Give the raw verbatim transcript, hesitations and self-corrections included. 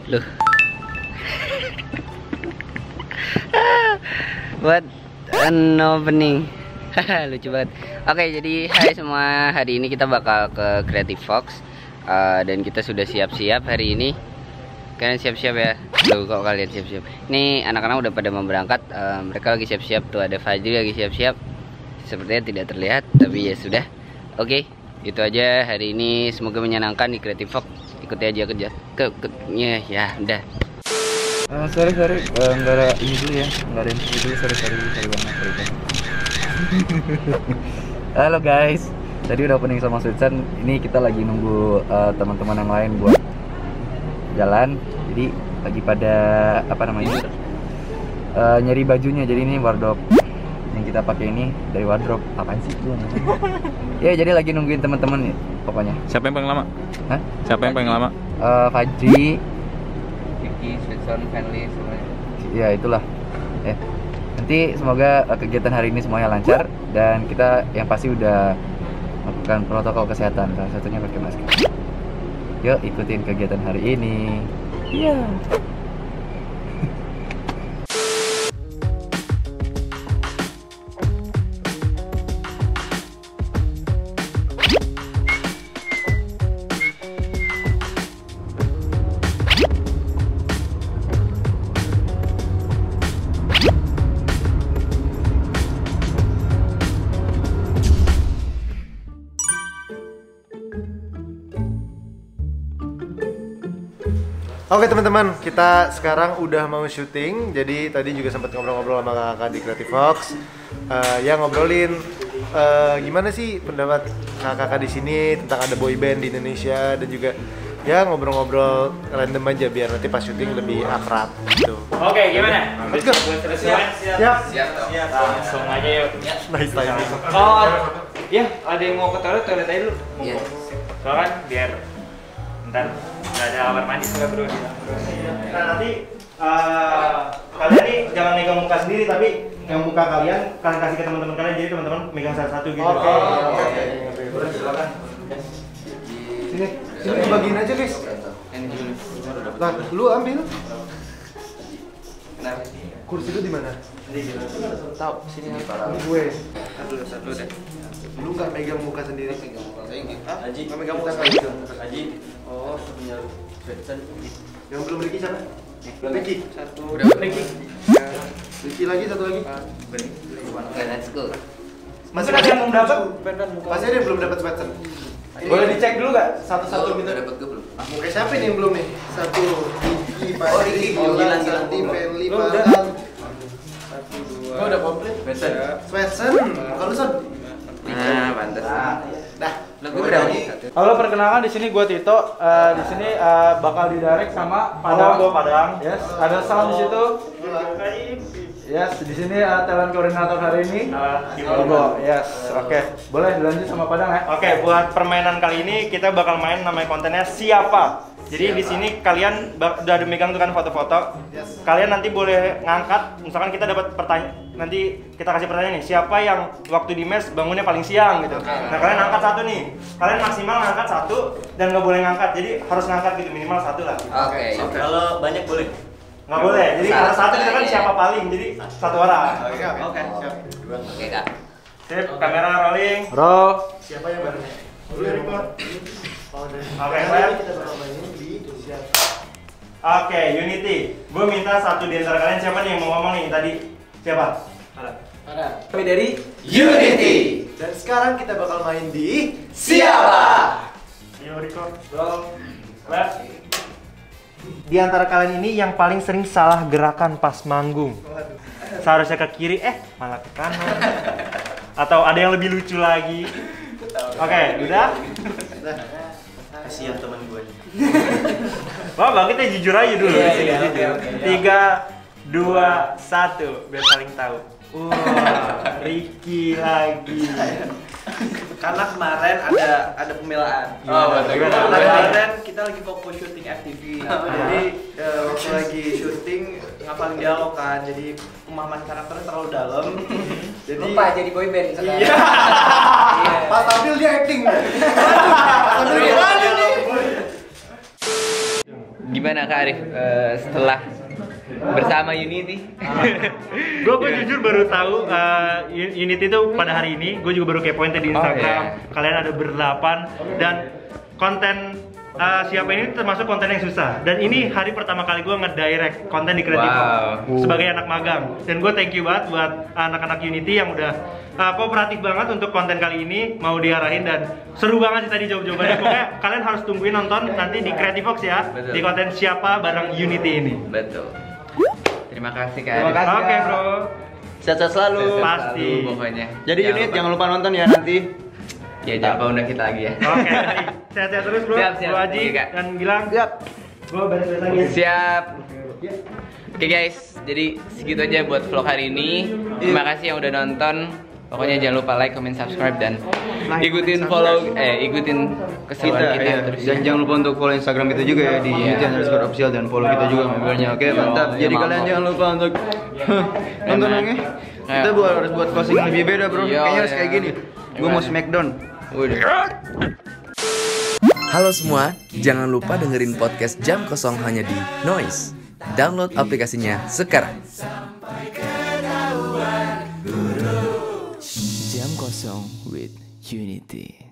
Loh. Buat an opening. Lucu banget. Oke, jadi hai semua. Hari ini kita bakal ke Creative Fox. Uh, dan kita sudah siap-siap hari ini. Kalian siap-siap ya? Loh, kok kalian siap-siap? Ini anak-anak udah pada mau berangkat. Uh, mereka lagi siap-siap. Tuh ada Fajri lagi siap-siap. Sepertinya tidak terlihat, tapi ya sudah. Oke, itu aja hari ini. Semoga menyenangkan di Creative Fox. Ikuti aja kerja ke, ke ya, ya udah. Uh, sorry sorry, uh, nggak ada ini dulu ya, nggak ada ini dulu, sorry sorry sorry banget sorry banget. Halo guys, tadi udah opening sama Switchen. Ini kita lagi nunggu uh, teman-teman yang lain buat jalan. Jadi lagi pada apa namanya? Uh, nyari bajunya. Jadi ini wardrobe yang kita pakai ini dari wardrobe. Apaan sih itu? Ya jadi lagi nungguin teman-teman ya, pokoknya. Siapa yang paling lama? Hah? Siapa yang paling lama? Uh, Fajri, Switson, Family semuanya. ya itulah ya. Nanti semoga uh, kegiatan hari ini semuanya lancar dan kita yang pasti udah melakukan protokol kesehatan, salah satunya pakai masker. Yuk ikutin kegiatan hari ini. Iya. Yeah. Oke teman-teman, kita sekarang udah mau syuting. Jadi tadi juga sempat ngobrol-ngobrol sama kakak di Creative Fox. Uh, ya ngobrolin uh, gimana sih pendapat kakak-kakak di sini tentang ada boy band di Indonesia, dan juga ya ngobrol-ngobrol random aja biar nanti pas syuting lebih akrab gitu. Oke, gimana? Let's go. Siap, siap. Siap. Siap. Siap. Langsung aja yuk. Nice timing. Oh, ya ada yang mau ke toilet, toilet aja dulu. Iya. Soalnya kan biar ntar nggak ada kamar mandi nggak bro. Nah nanti uh, kalian nih jangan megang muka sendiri, tapi yang muka kalian kalian kasih ke teman-teman kalian, jadi teman-teman megang satu-satu gitu. Oke. Oke. Boleh silakan. Sini, sini dibagiin aja guys. Nah, lu ambil. Kursi lu di mana? Tahu sini nih. Ini gue. Satu satu deh. Lu nggak megang muka sendiri? Megang muka saya gitu. Haji, nggak megang muka nggak gitu. Haji. Oh, punya Switson. Yang belum Ricky siapa? Ricky. Satu. Udah Ricky. Ricky lagi, satu lagi. Oke, let's go. Masih ada yang belum dapat? Masih ada yang belum dapat sweater. Boleh dicek dulu nggak satu-satu gitu? Udah dapat gue belum? Muka siapa nih yang belum nih? Satu. Ricky, Pak Oh, Ricky. Gilang, Gilang, Santi, Gilang. Feli, Lu udah? Farhan. Oh, udah komplit. Switson. Sweater. Kalau Son. Nah, pantas. Dah. Lah gue udah nih. Halo, perkenalkan di sini gue Tito. Uh, di sini uh, bakal didirect sama Padang. Oh, gue Padang. Yes, ada sound di situ. Yes, di sini uh, talent koordinator hari ini. Ibu. Yes, oke. Okay. Boleh dilanjut sama Padang ya? Oke, okay, buat permainan kali ini kita bakal main namanya kontennya siapa. Jadi di sini kalian udah ada megang tuh kan foto-foto. Yes. Kalian nanti boleh ngangkat. Misalkan kita dapat pertanyaan, nanti kita kasih pertanyaan nih, siapa yang waktu di mes bangunnya paling siang gitu. Nah kalian angkat satu nih. Kalian maksimal ngangkat satu dan nggak boleh ngangkat. Jadi harus ngangkat gitu minimal satu lah. Oke. Kalau banyak boleh. Nggak boleh. Jadi kalau satu kita kan siapa paling. Jadi satu orang. Oke, oke. Oke. Siap. Oke, Kak. Sip, kamera rolling. Roll. Siapa yang baru? Dulu ya, Rico. Oke, Fred. Kita bakal mainin di siap. Oke, Unity. Gue minta satu di antara kalian, siapa nih yang mau ngomong nih tadi? Siapa? Ada. Kami dari Unity. Dan sekarang kita bakal main di Siapa? Ayo, Rico. Roll. Fred. Di antara kalian ini yang paling sering salah gerakan pas manggung. Seharusnya ke kiri, eh malah ke kanan. Atau ada yang lebih lucu lagi. Oke, udah? kasihan teman gue. Wah, bang kita jujur aja dulu. Iya, Sini, iya, jujur. oke, oke. Tiga, dua, satu, biar saling tahu. Wah, Ricky lagi. Karena kemarin ada ada pembelaan. Oh, betul. Gimana? Karena Gimana? kemarin kita lagi fokus syuting F T V. Jadi eh, waktu lagi syuting ngapalin dialog kan. Jadi pemahaman karakternya terlalu dalam. Jadi Lupa jadi boyband sekarang. Iya. Iya. Pas tampil dia acting. Aduh, gimana nih? Gimana Kak Arif uh, setelah bersama Unity? Gue gue jujur baru tahu uh, Unity itu pada hari ini. Gue juga baru kepoin tadi di Instagram. Oh, yeah. Kalian ada berdelapan dan konten uh, siapa ini termasuk konten yang susah. Dan ini hari pertama kali gue nge-direct konten di Creative Wow. Fox sebagai anak magang. Dan gue thank you banget buat anak-anak Unity yang udah uh, kooperatif banget untuk konten kali ini mau diarahin dan seru banget sih tadi jawab-jawabannya. Pokoknya kalian harus tungguin nonton nanti di Creative Fox ya. Betul. Di konten siapa bareng Unity ini. Betul. Terima kasih Kak Terima Arif. kasih. Oke bro. Sehat-sehat selalu. Sehat Pasti. selalu pokoknya. Jadi Jangan unit lupa. jangan lupa nonton ya nanti. Ya jangan lupa undang kita lagi ya. Oke, sehat-sehat terus bro. Siap, siap. Bro Haji Oke, Kak. dan Gilang. Siap. Gue beres-beres lagi. Siap. Oke guys, jadi segitu aja buat vlog hari ini. Terima kasih yang udah nonton. Pokoknya jangan lupa like, comment, subscribe dan ikutin follow, eh ikutin keseruan kita, ya. terus. Dan jangan lupa untuk follow Instagram kita juga ya di Iya. Unity underscore official dan follow kita juga membernya. Oke, mantap. Iya, Jadi mantap. kalian jangan lupa untuk nonton Emang. lagi. Kita buat harus buat closing yang lebih beda, Bro. Iya, Kayaknya harus iya. kayak gini. Gue mau Gimana? Smackdown. Udah. Halo semua, jangan lupa dengerin podcast Jam Kosong hanya di Noise. Download aplikasinya sekarang. Jam Kosong with Unity.